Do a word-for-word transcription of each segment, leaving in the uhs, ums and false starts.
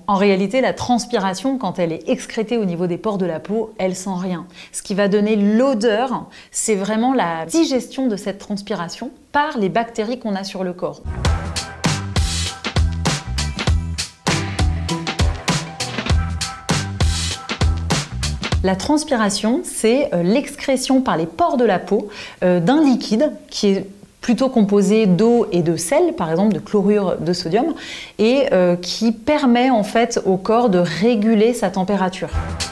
En réalité, la transpiration, quand elle est excrétée au niveau des pores de la peau, elle sent rien. Ce qui va donner l'odeur, c'est vraiment la digestion de cette transpiration par les bactéries qu'on a sur le corps. La transpiration, c'est l'excrétion par les pores de la peau d'un liquide qui est plutôt composé d'eau et de sel, par exemple de chlorure de sodium, et euh, qui permet en fait au corps de réguler sa température.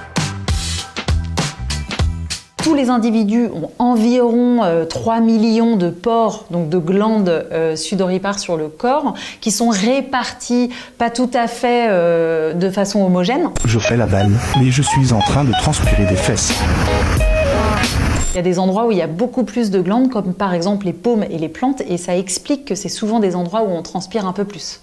Tous les individus ont environ euh, trois millions de pores, donc de glandes euh, sudoripares sur le corps, qui sont répartis pas tout à fait euh, de façon homogène. Je fais la vanne, mais je suis en train de transpirer des fesses. Il y a des endroits où il y a beaucoup plus de glandes, comme par exemple les paumes et les plantes, et ça explique que c'est souvent des endroits où on transpire un peu plus.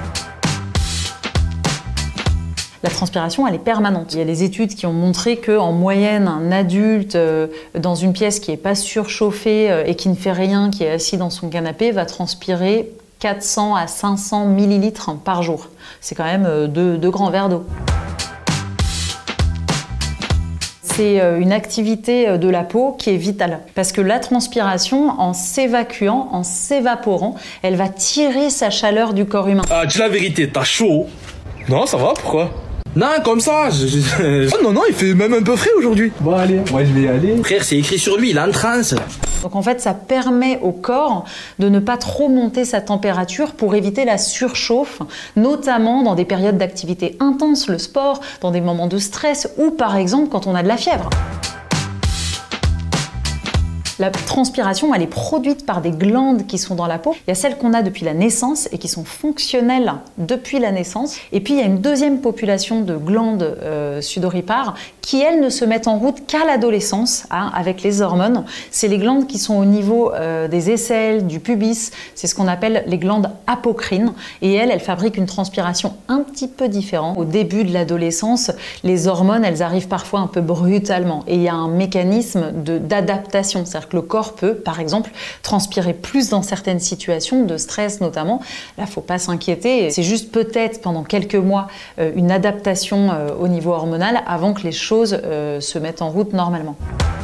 La transpiration, elle est permanente. Il y a des études qui ont montré qu'en moyenne, un adulte euh, dans une pièce qui n'est pas surchauffée euh, et qui ne fait rien, qui est assis dans son canapé, va transpirer quatre cents à cinq cents millilitres par jour. C'est quand même euh, deux, deux grands verres d'eau. C'est une activité de la peau qui est vitale. Parce que la transpiration, en s'évacuant, en s'évaporant, elle va tirer sa chaleur du corps humain. Ah, dis la vérité, t'as chaud? Non, ça va, pourquoi? Non, comme ça, je, je... Oh, non, non, il fait même un peu frais aujourd'hui. Bon, allez, moi je vais y aller. Frère, c'est écrit sur lui, il est en transe. Donc en fait, ça permet au corps de ne pas trop monter sa température pour éviter la surchauffe, notamment dans des périodes d'activité intense, le sport, dans des moments de stress ou par exemple quand on a de la fièvre. La transpiration, elle est produite par des glandes qui sont dans la peau. Il y a celles qu'on a depuis la naissance et qui sont fonctionnelles depuis la naissance. Et puis, il y a une deuxième population de glandes euh, sudoripares qui, elles, ne se mettent en route qu'à l'adolescence, hein, avec les hormones. C'est les glandes qui sont au niveau euh, des aisselles, du pubis. C'est ce qu'on appelle les glandes apocrines. Et elles, elles fabriquent une transpiration un petit peu différente. Au début de l'adolescence, les hormones, elles arrivent parfois un peu brutalement. Et il y a un mécanisme d'adaptation. C'est-à-dire que le corps peut, par exemple, transpirer plus dans certaines situations, de stress notamment. Là, il ne faut pas s'inquiéter. C'est juste peut-être pendant quelques mois euh, une adaptation euh, au niveau hormonal avant que les choses euh, se mettent en route normalement.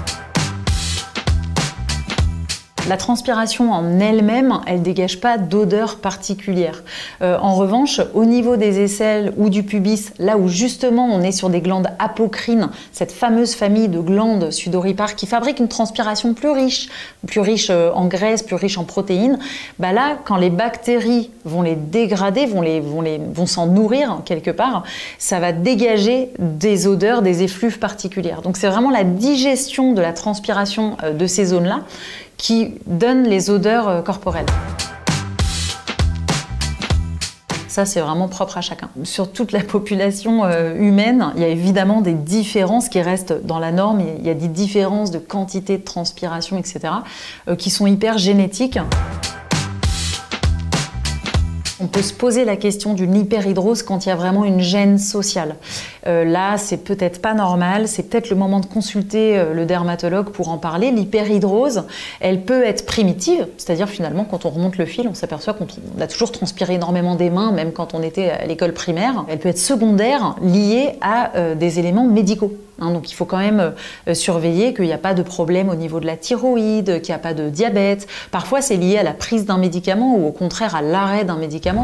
La transpiration en elle-même, elle ne dégage pas d'odeur particulière. Euh, en revanche, au niveau des aisselles ou du pubis, là où justement on est sur des glandes apocrines, cette fameuse famille de glandes sudoripares qui fabriquent une transpiration plus riche, plus riche en graisse, plus riche en protéines, bah là, quand les bactéries vont les dégrader, vont les, vont les, vont s'en nourrir quelque part, ça va dégager des odeurs, des effluves particulières. Donc c'est vraiment la digestion de la transpiration de ces zones-là qui donne les odeurs corporelles. Ça, c'est vraiment propre à chacun. Sur toute la population euh, humaine, il y a évidemment des différences qui restent dans la norme. Il y a des différences de quantité de transpiration, et cetera, euh, qui sont hyper génétiques. On peut se poser la question d'une hyperhidrose quand il y a vraiment une gêne sociale. Euh, là, c'est peut-être pas normal, c'est peut-être le moment de consulter euh, le dermatologue pour en parler. L'hyperhidrose, elle peut être primitive, c'est-à-dire finalement quand on remonte le fil, on s'aperçoit qu'on a toujours transpiré énormément des mains, même quand on était à l'école primaire. Elle peut être secondaire, liée à euh, des éléments médicaux. Hein, donc il faut quand même euh, surveiller qu'il n'y a pas de problème au niveau de la thyroïde, qu'il n'y a pas de diabète. Parfois, c'est lié à la prise d'un médicament ou au contraire à l'arrêt d'un médicament.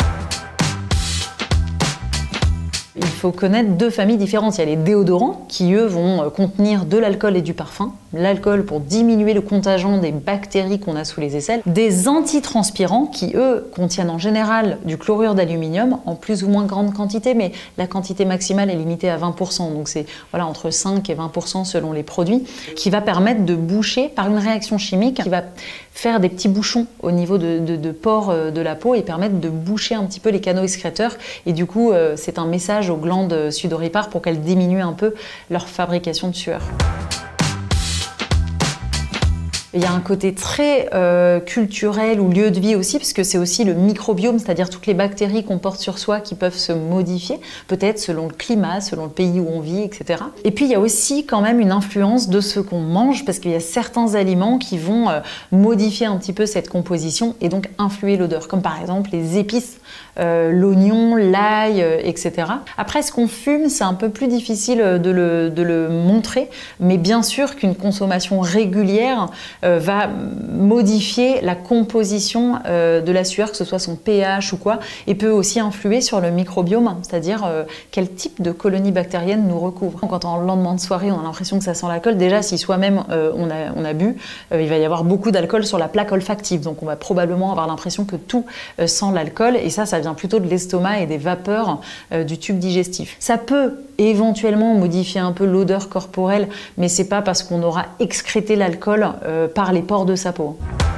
Il faut connaître deux familles différentes. Il y a les déodorants qui, eux, vont contenir de l'alcool et du parfum. L'alcool pour diminuer le contagion des bactéries qu'on a sous les aisselles. Des antitranspirants qui, eux, contiennent en général du chlorure d'aluminium en plus ou moins grande quantité, mais la quantité maximale est limitée à vingt pour cent. Donc c'est voilà, entre cinq et vingt pour cent selon les produits, qui va permettre de boucher par une réaction chimique qui va faire des petits bouchons au niveau de, de, de pores de la peau et permettre de boucher un petit peu les canaux excréteurs. Et du coup, euh, c'est un message aux glandes sudoripares pour qu'elles diminuent un peu leur fabrication de sueur. Il y a un côté très euh, culturel ou lieu de vie aussi, parce que c'est aussi le microbiome, c'est-à-dire toutes les bactéries qu'on porte sur soi qui peuvent se modifier, peut-être selon le climat, selon le pays où on vit, et cetera. Et puis il y a aussi quand même une influence de ce qu'on mange, parce qu'il y a certains aliments qui vont euh, modifier un petit peu cette composition et donc influer l'odeur, comme par exemple les épices, euh, l'oignon, l'ail, euh, et cetera. Après, ce qu'on fume, c'est un peu plus difficile de le, de le montrer, mais bien sûr qu'une consommation régulière euh, va modifier la composition euh, de la sueur, que ce soit son pH ou quoi, et peut aussi influer sur le microbiome, c'est-à-dire euh, quel type de colonies bactériennes nous recouvre. Quand en lendemain de soirée, on a l'impression que ça sent l'alcool, déjà si soi-même euh, on, a, on a bu, euh, il va y avoir beaucoup d'alcool sur la plaque olfactive, donc on va probablement avoir l'impression que tout euh, sent l'alcool, et ça, ça vient plutôt de l'estomac et des vapeurs euh, du tube digestif. Ça peut éventuellement modifier un peu l'odeur corporelle, mais c'est pas parce qu'on aura excrété l'alcool euh, par les pores de sa peau.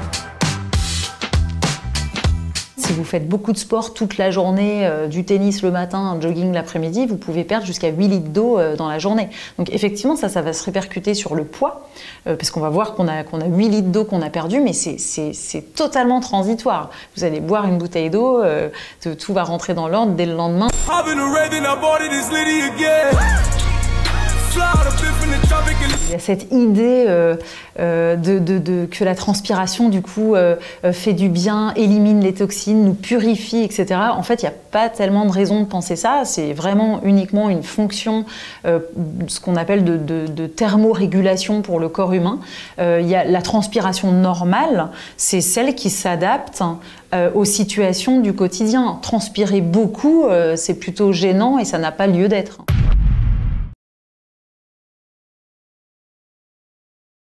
Si vous faites beaucoup de sport toute la journée, euh, du tennis le matin, un jogging l'après-midi, vous pouvez perdre jusqu'à huit litres d'eau euh, dans la journée. Donc effectivement, ça, ça va se répercuter sur le poids, euh, parce qu'on va voir qu'on a, qu'on a huit litres d'eau qu'on a perdu, mais c'est totalement transitoire. Vous allez boire une bouteille d'eau, euh, tout va rentrer dans l'ordre dès le lendemain. Il y a cette idée euh, euh, de, de, de, que la transpiration, du coup, euh, fait du bien, élimine les toxines, nous purifie, et cetera. En fait, il n'y a pas tellement de raison de penser ça. C'est vraiment uniquement une fonction, euh, ce qu'on appelle de, de, de thermorégulation pour le corps humain. Euh, il y a la transpiration normale, c'est celle qui s'adapte euh, aux situations du quotidien. Transpirer beaucoup, euh, c'est plutôt gênant et ça n'a pas lieu d'être.